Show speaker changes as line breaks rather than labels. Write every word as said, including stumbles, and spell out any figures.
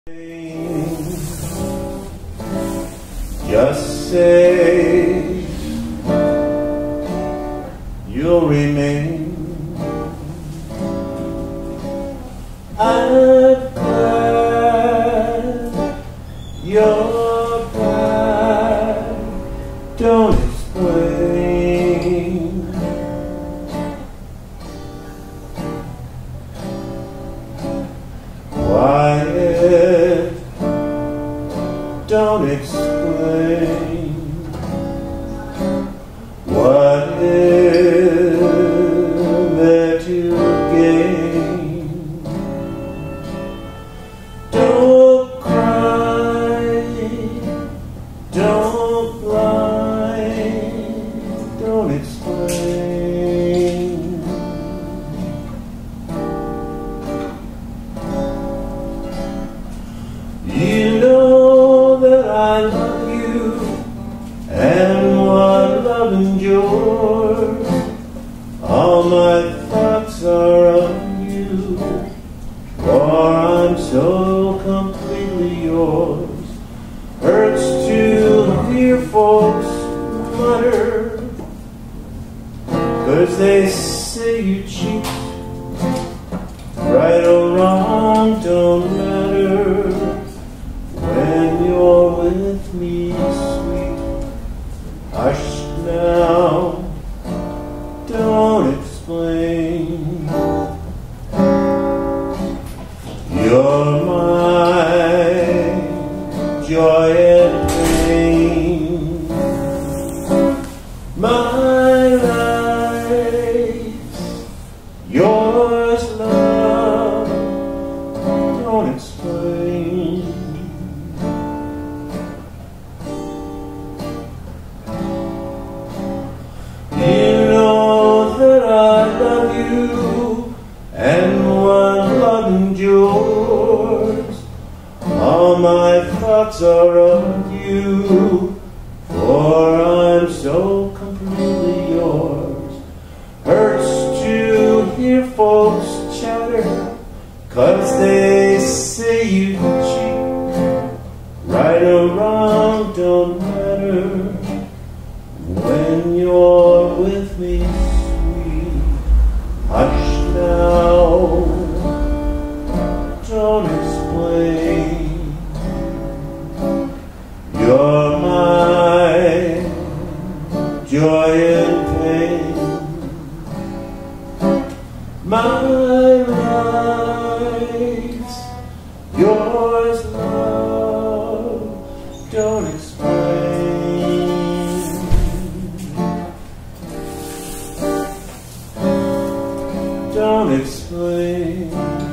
Just say you'll remain. I'm glad you're back. Don't explain. Quiet. Don't explain. What is there to gain? Don't cry, don't lie, don't explain. You know that I love you, and what love endures. All my thoughts are on you, for I'm so completely yours. Hurts to hear folks mutter, 'cause they say you cheat. Right or wrong don't matter when you're with me, sweet. Hush now, don't explain. You're my joy and pain, my life, yours, love. Don't explain. You know that I love you, and what love endures. All my thoughts are of you, for I'm so completely yours. Hurts to hear folks chatter, 'cause they say you cheat. Right or wrong don't matter when you're with me, sweet. Hush now, don't explain. You're my joy and pain, my life, yours, love. Don't explain. Don't explain.